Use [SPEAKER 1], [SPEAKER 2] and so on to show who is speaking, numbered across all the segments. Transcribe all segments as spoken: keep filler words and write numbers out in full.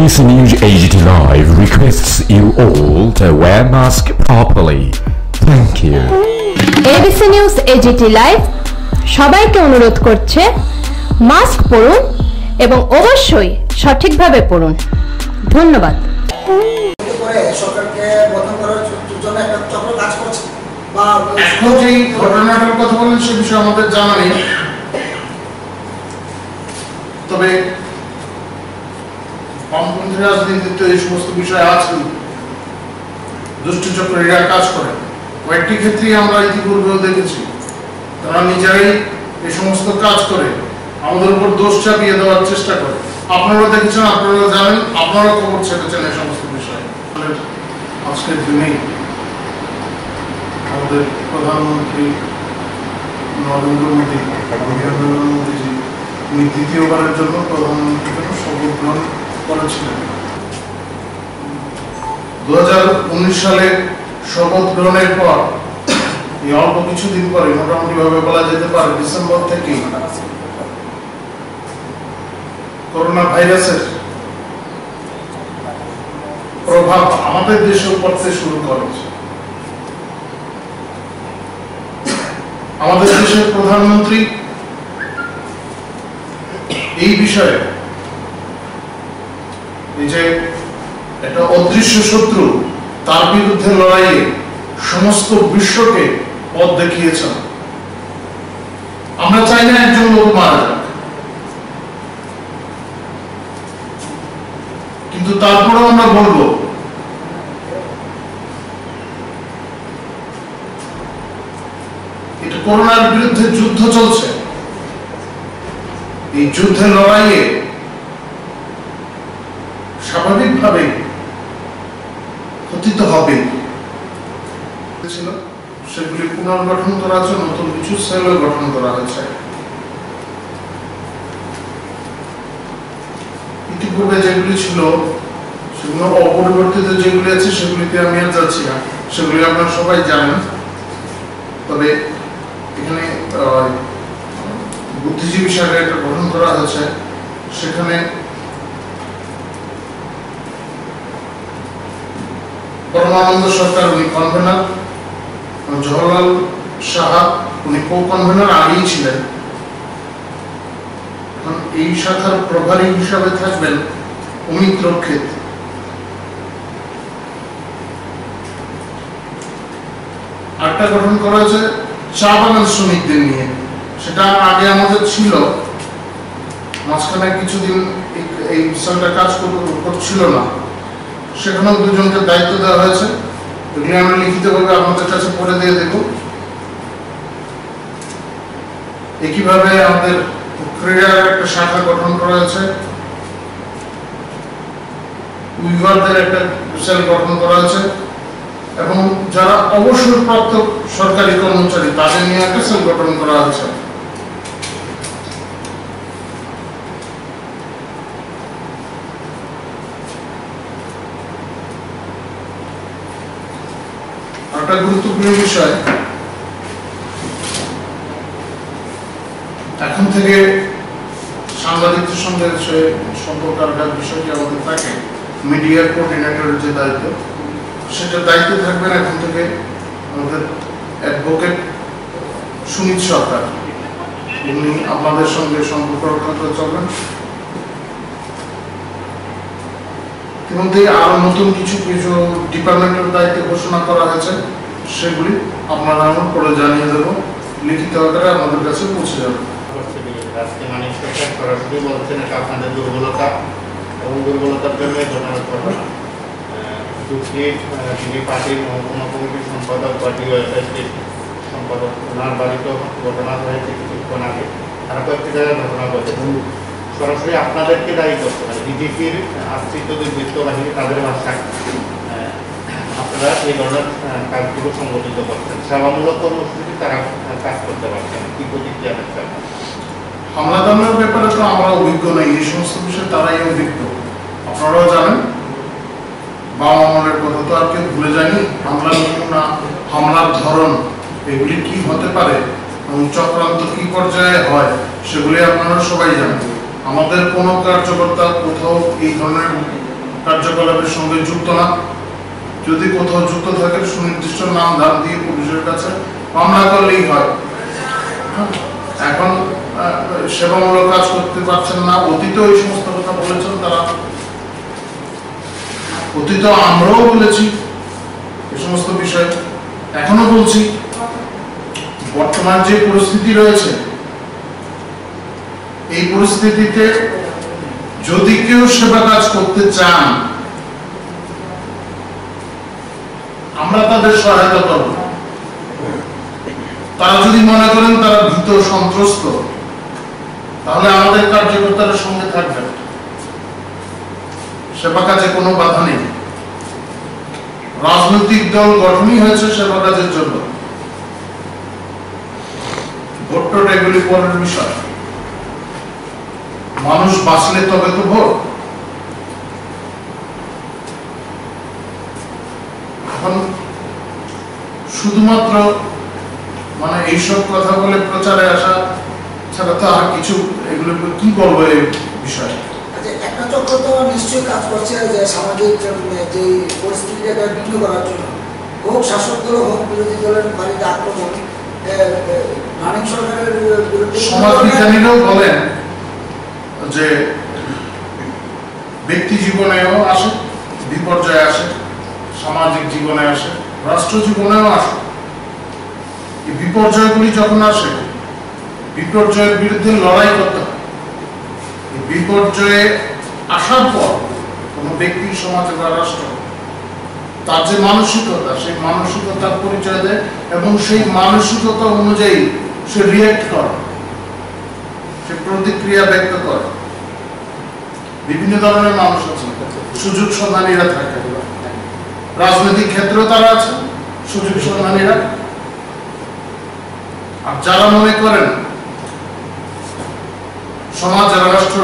[SPEAKER 1] A B C News H D Live requests you all to wear mask properly. Thank you.
[SPEAKER 2] A B C News H D Live সবাইকে অনুরোধ করছে mask পরুন এবং অবশ্যই সঠিকভাবে পরুন। ধন্যবাদ।
[SPEAKER 3] সরকারকে গঠন করার জন্য একটা চক্র কাজ করছে বা
[SPEAKER 4] এখন যে ঘটনাটার কথা বলেন সে বিষয়ে আমাদের জানা নেই, তবে বামপন্থী রাজনীতিতে এই সমস্ত বিষয় আছে, দুষ্টচক্র এরা কাজ করে। কয়েকটি ক্ষেত্রেই আমরা ইতিপূর্বেও দেখেছি তারা নিজেরাই এই সমস্ত কাজ করে আমাদের উপর দোষ চাপিয়ে দেওয়ার চেষ্টা করে। আপনারা দেখেছেন, আপনারা জানেন, আপনারা খবর ছেড়েছেন এই সমস্ত বিষয়ে। আজকের দিনেই আমাদের প্রধানমন্ত্রী নরেন্দ্র মোদী নরেন্দ্র মোদীজি উনি দ্বিতীয়বারের জন্য প্রধানমন্ত্রীর জন্য শপথ গ্রহণ করেছিলেন। দু হাজার উনিশ সালে শপথ গ্রহণের পর এই অল্প কিছুদিন পরে মোটামুটি ভাবে বলা যেতে পারে ডিসেম্বর থেকে করোনা ভাইরাসের প্রভাব আমাদের দেশেও পড়তে শুরু করেছে। আমাদের দেশের প্রধানমন্ত্রী এই বিষয়ে এই যে একটা অদৃশ্য শত্রু তার বিরুদ্ধে লড়াইয়ে সমস্ত বিশ্বকে পথ দেখিয়েছেন। আমরা চাই না একজন লোক মারা যাক, কিন্তু তারপরেও আমরা বলবো এটা করোনার বিরুদ্ধে যুদ্ধ চলছে। এই যুদ্ধের লড়াইয়ে স্বাভাবিকভাবে ক্ষতি তো হবে, সেগুলি পুনর্গঠন করা হয়েছে, নতুন কিছু সেলও গঠন করা হয়েছে। ইতিপূর্বে যেগুলি ছিল সেগুলো অপরিবর্তিত যেগুলি আছে সেগুলিতে আমি আর যাচ্ছি না, সেগুলি আপনারা সবাই জানেন। তবে এখানে বুদ্ধিজীবী শাখা একটা গঠন করা হয়েছে, সেখানে পরমানন্দ সরকার উনি কনভেনার, জওহরলাল সাহা উনি কো কনভেনার আগেই ছিলেন। এখন এই শাখার প্রভারী হিসাবে থাকবেন অমিত রক্ষিত। আরেকটা গঠন করা হয়েছে চা বাগান শ্রমিকদের নিয়ে, সেটা আগে আমাদের ছিল, মাঝখানে কিছুদিন এই বিষয়টা কাজ করছিল না, সেখানেও দুজনকে দায়িত্ব দেওয়া হয়েছে। এগুলি আমরা লিখিতভাবে আপনাদের কাছে পড়ে দিয়ে দেব। একইভাবে আমাদের ক্রীড়ার একটা শাখা গঠন করা হয়েছে, উইভারদের একটা সেল গঠন করা হয়েছে, এবং যারা অবসরপ্রাপ্ত সরকারি কর্মচারী তাদের নিয়ে একটা সেল গঠন করা হয়েছে। একটা গুরুত্বপূর্ণ বিষয়, এখন থেকে সাংবাদিকদের সঙ্গে সম্পর্ক রাখার বিষয়টি আমাদের থাকে, মিডিয়া কোঅর্ডিনেটরের যে দায়িত্ব, সেটা দায়িত্ব থাকবেন এখন থেকে আমাদের অ্যাডভোকেট সুমিত সরকার। উনি আপনাদের সঙ্গে সম্পর্ক রক্ষা করে চলবেন। ইতিমধ্যে আরো নতুন কিছু কিছু ডিপার্টমেন্টের দায়িত্ব ঘোষণা করা হয়েছে, সেগুলি আপনারা আমরা পরে জানিয়ে দেবো, লিখিত আকারে আমাদের কাছে পৌঁছে যাবে।
[SPEAKER 5] আজকে মানিক সরকার সরাসরি বলছেন এটা আপনাদের দুর্বলতা, এবং দুর্বলতার জন্য ঘটনার ঘটনা দুঃখীর যিনি পার্টির মহকুমা কমিটির সম্পাদক পার্টি ওয়েবসাইটের সম্পাদক, ওনার বাড়িতেও ঘটনা হয়েছে কিছুক্ষণ আগে, আরো কয়েকটি জায়গায় ঘটনা ঘটেছে। সরাসরি আপনাদেরকে দায়ী করতে পারে বিজেপির আশ্রিত দুর্বৃত্ত বাহিনী, তাদের ভাষায় আপনারা এই ধরনের কাজগুলো সংগঠিত করছেন, সেবামূলক কর্মসূচি তারা কাজ করতে পারছেন, কি প্রতিক্রিয়া দেখছেন?
[SPEAKER 4] হামলা দামলার ব্যাপারে তো আমরা অভিজ্ঞ নই, এই সমস্ত বিষয়ে তারাই অভিজ্ঞ। আপনারাও জানেন, বাবা আমলের কথা তো আর কেউ ভুলে যায়নি। হামলার নমুনা, হামলার ধরন, এগুলি কি হতে পারে এবং চক্রান্ত কি পর্যায়ে হয় সেগুলি আপনারা সবাই জানেন। আমাদের কোনো কার্যকর্তা কোথাও এই ধরনের কার্যকলাপের সঙ্গে যুক্ত না। যদি কোথাও যুক্ত থাকে সুনির্দিষ্ট নাম ধার দিয়ে পুলিশের কাছে মামলা করলেই হয়। এখন সেবামূলক কাজ করতে পারছেন না, অতীতেও এই সমস্ত কথা বলেছেন তারা, অতীত আমরাও বলেছি এই সমস্ত বিষয়, এখনো বলছি। বর্তমান যে পরিস্থিতি রয়েছে এই পরিস্থিতিতে যদি কেউ সেবা কাজ করতে চান আমরা তাদের সহায়তা করব। তারা যদি মনে করেন তারা ভীত সন্ত্রস্ত তাহলে আমাদের কার্যকর্তারা সঙ্গে থাকবেন, সেবা কাজে কোনো বাধা নেই। রাজনৈতিক দল গঠনই হয়েছে সেবা কাজের জন্য, ভোট টোট এগুলি পরের বিষয়। মানুষ বাঁচলে তবে তো ভোট। এখন শুধুমাত্র মানে এইসব কথা বলে প্রচারে আসা ছাড়া তো আর কিছু এগুলো কি বলবো এই বিষয়ে।
[SPEAKER 3] আচ্ছা, একটা চক্র তো নিশ্চয়ই কাজ করছে যে সামাজিক যে পরিস্থিতিটাকে ভিন্ন করার জন্য, হোক শাসক দল হোক বিরোধী দলের বাড়িতে আক্রমণ, মানিক সরকারের বিরুদ্ধে।
[SPEAKER 4] সমাজবিজ্ঞানীরাও বলেন যে ব্যক্তি জীবনেও আসে বিপর্যয়, আসে সামাজিক জীবনে আসে, রাষ্ট্র জীবনেও আসে। এই বিপর্যয়গুলি যখন আসে বিপর্যয়ের বিরুদ্ধে লড়াই করতে হয়। বিপর্যয়ে আসার পর কোনো ব্যক্তি, সমাজ বা রাষ্ট্র তার যে মানসিকতা সেই মানসিকতার পরিচয় দেয় এবং সেই মানসিকতা অনুযায়ী সে রিয়েক্ট করে, সে প্রতিক্রিয়া ব্যক্ত করে। বিভিন্ন ধরনের মানুষ আছে, সুযোগ সন্ধানীরা থাকে, রাজনৈতিক ক্ষেত্রেও তারা আছে সুযোগ সন্ধানীরা। আর যারা মনে করেন সমাজ আর রাষ্ট্র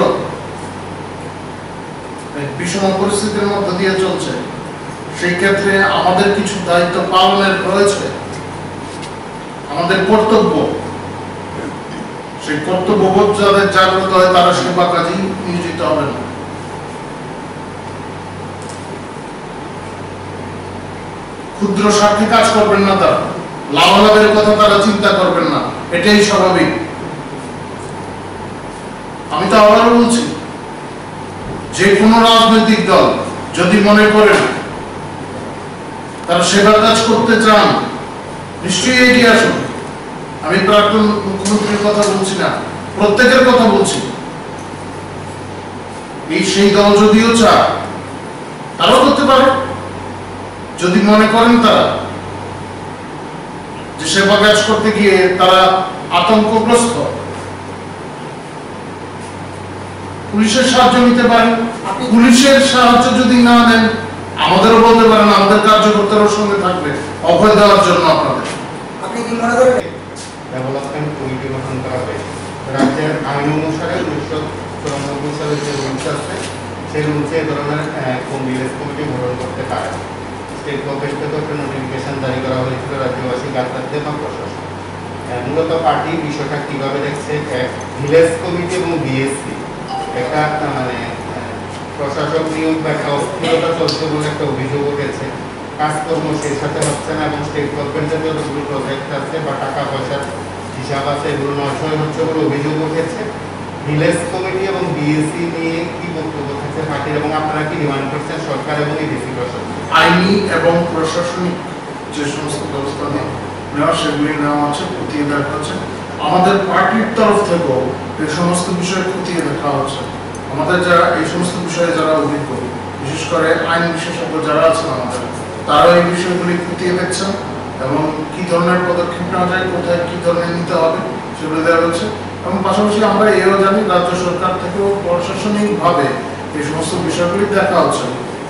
[SPEAKER 4] বিষম পরিস্থিতির মধ্য দিয়ে চলছে, সেই ক্ষেত্রে আমাদের কিছু দায়িত্ব পালনের রয়েছে, আমাদের কর্তব্য। সেই কর্তব্যবোধ যাদের জাগ্রত হয় তারা সেবা কাজেই নিয়োজিত হবেন। ক্ষুদ্র স্বার্থে কাজ করবেন না, তারা লাভালাভের কথা তারা চিন্তা করবেন না, এটাই স্বাভাবিক। আমি তো আবারও বলছি, যে কোনো রাজনৈতিক দল যদি মনে করেন তারা সেবা কাজ করতে চান নিশ্চয়ই এগিয়ে আসুন। আমি প্রাক্তন মুখ্যমন্ত্রীর কথা বলছি না, প্রত্যেকের কথা বলছি। এই সেই দল যদিও চায় তারাও করতে পারে, যদি মনে করেন তারা যে সেবা কাজ করতে গিয়ে তারা আতঙ্কগ্রস্ত, পুলিশের সাহায্য নিতে পারেন। পুলিশের সাহায্য যদি না নেন আমাদেরও বলতে পারেন, আমাদের কার্যকর্তারও সঙ্গে থাকবে অভয় দেওয়ার জন্য আপনাদের।
[SPEAKER 3] আপনি কি মনে করেন
[SPEAKER 5] ডেভেলপমেন্ট কমিটি গঠন করা হয়েছে? রাজ্যের আইন অনুসারে উনিশশো চুরানব্বই সালের যে রুলস আছে সেই রুলসে এই ধরনের কোন ভিলেজ কমিটি গঠন করতে পারে। স্টেট গভর্নমেন্ট থেকে একটা নোটিফিকেশন জারি করা হয়েছিল রাজ্যবাসী গাদ্দারদের বা প্রশাসন। মূলত পার্টি বিষয়টা কীভাবে দেখছে, ভিলেজ কমিটি এবং বিএসসি একটা মানে প্রশাসক নিয়োগ বা একটা অস্থিরতা চলছে বলে একটা অভিযোগ উঠেছে। কাজকর্ম সেই সাথে হচ্ছে না এবং স্টেট গভর্নমেন্টের যতগুলো প্রজেক্ট আছে বা টাকা পয়সার হিসাব আছে এগুলো নয়শয় হচ্ছে বলে অভিযোগ উঠেছে। ভিলেজ কমিটি এবং বিএসসি নিয়ে কি বক্তব্য থাকছে পার্টির এবং আপনারা কি ডিমান্ড করছেন সরকার এবং এই ডিসি প্রশাসন?
[SPEAKER 4] আইনি এবং প্রশাসনিক যে সমস্ত ব্যবস্থা নেওয়া সেগুলি নেওয়া হচ্ছে, খতিয়ে দেখা হচ্ছে। আমাদের পার্টির তরফ থেকেও এই সমস্ত বিষয় খতিয়ে দেখা হচ্ছে। আমাদের যারা এই সমস্ত বিষয়ে যারা অভিজ্ঞ, বিশেষ করে আইন বিশেষজ্ঞ যারা আছেন আমাদের, তারা এই বিষয়গুলি খতিয়ে দেখছেন এবং কি ধরনের পদক্ষেপ নেওয়া যায়, কোথায় কি ধরনের নিতে হবে সেগুলো দেওয়া হচ্ছে। এবং পাশাপাশি আমরা এও জানি রাজ্য সরকার থেকেও প্রশাসনিকভাবে এই সমস্ত বিষয়গুলি দেখা হচ্ছে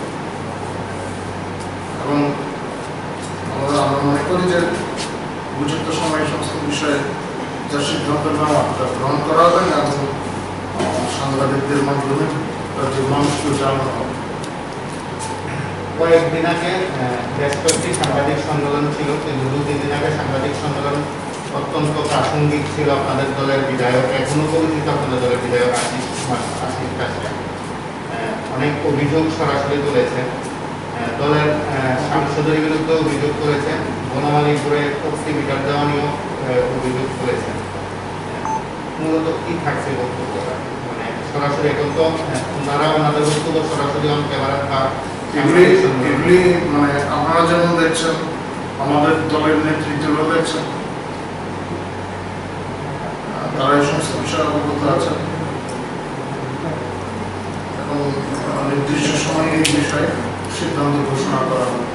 [SPEAKER 4] এবং আমরা আমরা মনে করি যে উপযুক্ত সময়ে সমস্ত বিষয়ে যা সিদ্ধান্ত নেওয়া তা গ্রহণ করা হবে এবং সাংবাদিকদের মাধ্যমে রাজ্যের মানুষকে জানানো হবে।
[SPEAKER 5] কয়েকদিন আগে বেশ কয়েকটি সাংবাদিক সম্মেলন ছিল, কিন্তু দু তিন দিন আগে সাংবাদিক সম্মেলন অত্যন্ত প্রাসঙ্গিক ছিল। আপনাদের দলের বিধায়ক, এখনো পরিচিত আপনাদের দলের বিধায়ক আশিস আশিস কাছে অনেক অভিযোগ সরাসরি তুলেছেন। দলের সাংসদের বিরুদ্ধে অভিযোগ করেছেন, বনমালীপুরে শক্তি মিটার দেওয়া নিয়েও অভিযোগ করেছেন। মূলত কি থাকছে বক্তব্য, মানে সরাসরি এখন তো ওনারা ওনাদের বক্তব্য সরাসরি অন ক্যামেরা বা
[SPEAKER 4] এগুলি মানে আপনারা যেমন দেখছেন, আমাদের দলের নেতৃত্ব দেখছেন, তারা এই সমস্ত বিষয়ে অবগত আছেন এবং নির্দিষ্ট সময়ে এই বিষয়ে সিদ্ধান্ত ঘোষণা করা হবে।